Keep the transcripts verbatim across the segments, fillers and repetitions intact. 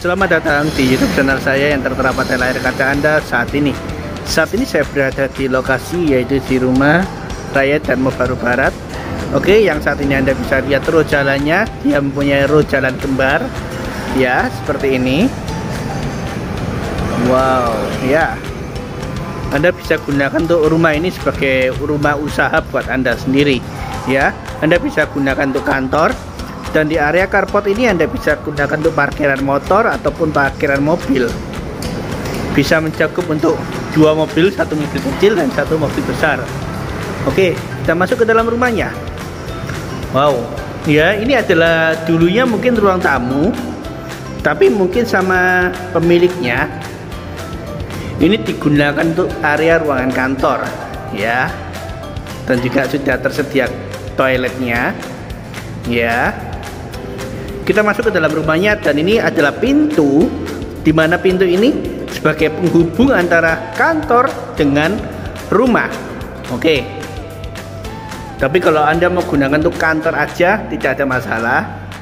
Selamat datang di YouTube channel saya yang tertera pada layar kaca Anda saat ini. Saat ini saya berada di lokasi yaitu di rumah Raya Darmo Baru Barat. Oke, yang saat ini Anda bisa lihat row jalannya, dia mempunyai row jalan kembar. Ya, seperti ini. Wow, ya. Anda bisa gunakan untuk rumah ini sebagai rumah usaha buat Anda sendiri. Ya, Anda bisa gunakan untuk kantor. Dan di area carport ini Anda bisa gunakan untuk parkiran motor ataupun parkiran mobil. Bisa mencakup untuk dua mobil, satu mobil kecil dan satu mobil besar. Oke, kita masuk ke dalam rumahnya. Wow, ya ini adalah dulunya mungkin ruang tamu, tapi mungkin sama pemiliknya ini digunakan untuk area ruangan kantor, ya. Dan juga sudah tersedia toiletnya, ya. Kita masuk ke dalam rumahnya dan ini adalah pintu, di mana pintu ini sebagai penghubung antara kantor dengan rumah. Oke. Tapi kalau Anda mau gunakan untuk kantor aja tidak ada masalah.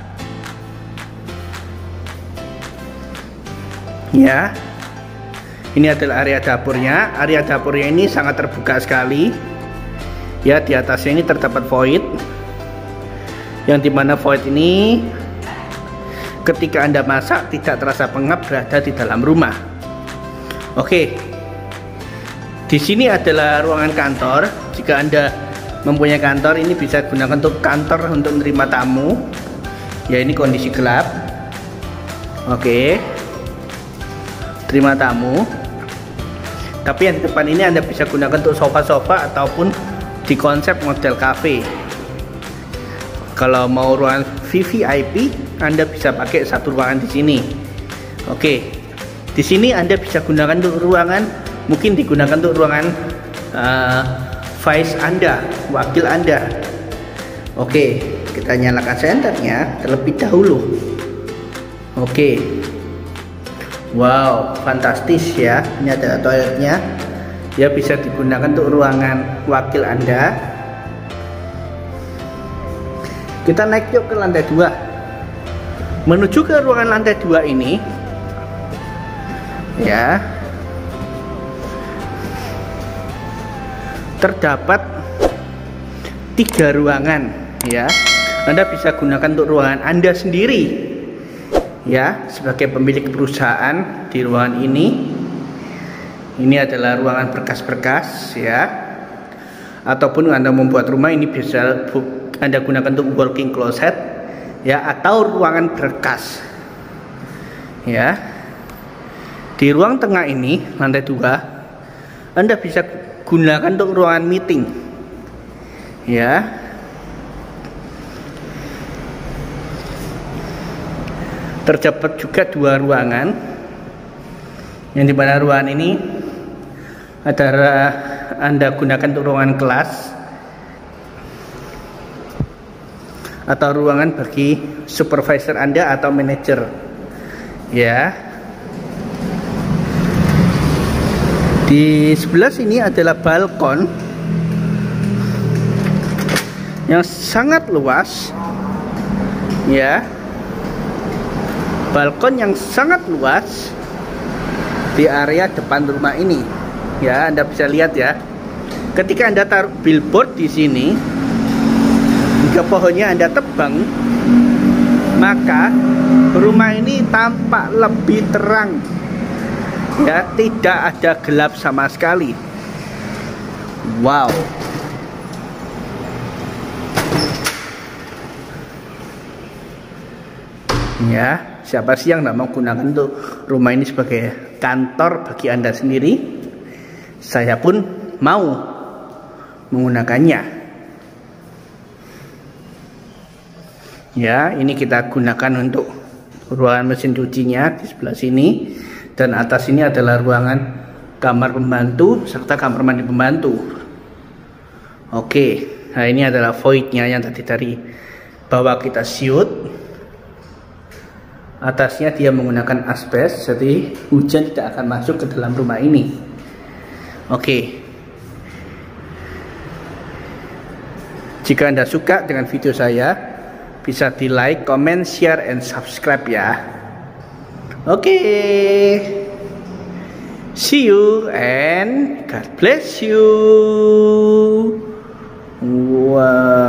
Ya. Ini adalah area dapurnya. Area dapurnya ini sangat terbuka sekali. Ya, di atasnya ini terdapat void. Yang dimana void ini ketika Anda masak tidak terasa pengap berada di dalam rumah. Oke. Di sini adalah ruangan kantor. Jika Anda mempunyai kantor, ini bisa digunakan untuk kantor untuk menerima tamu. Ya, ini kondisi gelap. Oke. Terima tamu. Tapi yang di depan ini Anda bisa gunakan untuk sofa-sofa ataupun di konsep model cafe. Kalau mau ruangan V V I P, Anda bisa pakai satu ruangan di sini. Oke, di sini Anda bisa gunakan untuk ruangan, mungkin digunakan untuk ruangan uh, vice Anda, wakil Anda. Oke, kita nyalakan senternya terlebih dahulu. Oke, wow, fantastis ya. Ini ada toiletnya. Ya, bisa digunakan untuk ruangan wakil Anda. Kita naik yuk ke lantai dua. Menuju ke ruangan lantai dua ini, ya, terdapat tiga ruangan. Ya, Anda bisa gunakan untuk ruangan Anda sendiri. Ya, sebagai pemilik perusahaan di ruangan ini. Ini adalah ruangan berkas-berkas, ya. Ataupun Anda membuat rumah ini bisa Anda gunakan untuk walking closet, ya, atau ruangan berkas, ya. Di ruang tengah ini, lantai dua, Anda bisa gunakan untuk ruangan meeting, ya. Terdapat juga dua ruangan, yang dimana ruangan ini adalah Anda gunakan untuk ruangan kelas atau ruangan bagi supervisor Anda atau manajer, ya. Di sebelah sini adalah balkon yang sangat luas, ya. Balkon yang sangat luas di area depan rumah ini, ya. Anda bisa lihat ya. Ketika Anda taruh billboard di sini, jika pohonnya Anda tebang, maka rumah ini tampak lebih terang. Ya, tidak ada gelap sama sekali. Wow. Ya, siapa sih yang tidak mau gunakan untuk rumah ini sebagai kantor bagi Anda sendiri? Saya pun mau menggunakannya. Ya, ini kita gunakan untuk ruangan mesin cucinya di sebelah sini, dan atas ini adalah ruangan kamar pembantu serta kamar mandi pembantu. Oke, nah ini adalah voidnya yang tadi dari bawah kita shoot. Atasnya dia menggunakan asbes, jadi hujan tidak akan masuk ke dalam rumah ini. Oke. Jika Anda suka dengan video saya, bisa di like, comment, share, and subscribe ya. Oke, see you and God bless you. Wow.